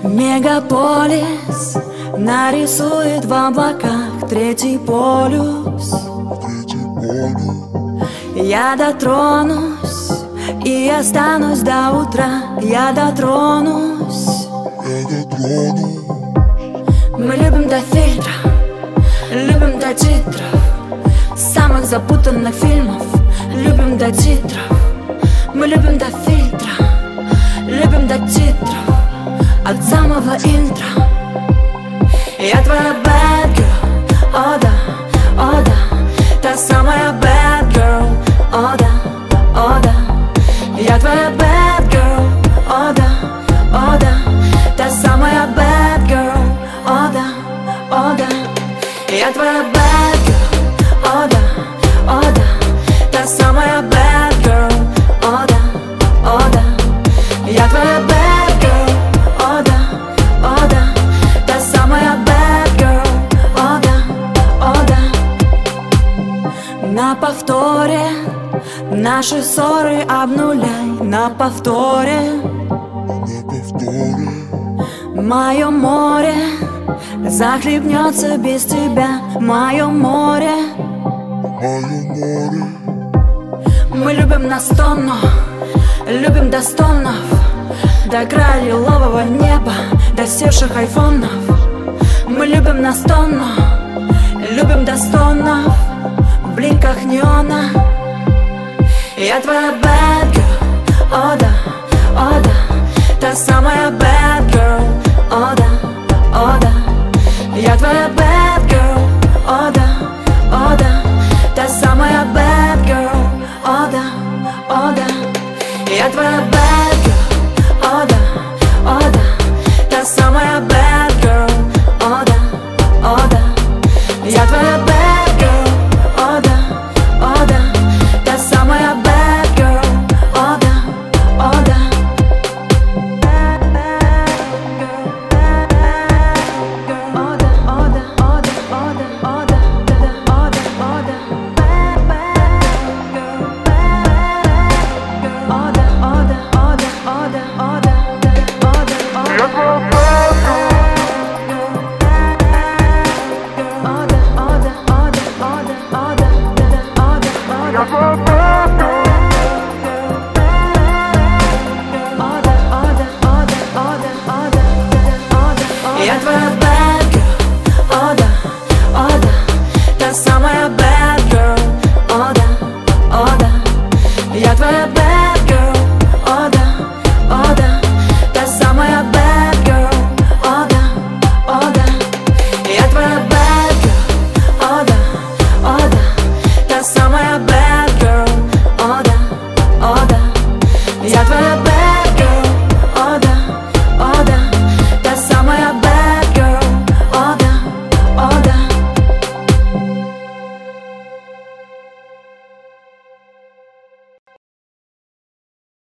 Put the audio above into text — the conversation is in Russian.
Мегаполис нарисует в облаках третий полюс. Я дотронусь и останусь до утра. Я дотронусь. Мы любим до фильтра, любим до титров самых запутанных фильмов. Любим до титров. Мы любим до фильтра, любим до титров от самого интро. Я твоя bad girl, о да, о да. Та самая bad girl, о да, о да. Я твоя bad girl, о да, о да. Та самая bad girl, о да, о да. Я твоя bad girl, о да, о да. Та самая bad girl, о да, о да. Я твоя bad girl, о да, о да. Та самая bad girl, о да, о да. На повторе наши ссоры обнуляй. На повторе мое море захлебнется без тебя. Мое море. Мы любим на стонну, любим до стонов, до края лилового неба, до севших айфонов. Мы любим на стонну, любим до стонов, в бликах неона. Я твоя bad girl, о да, о да.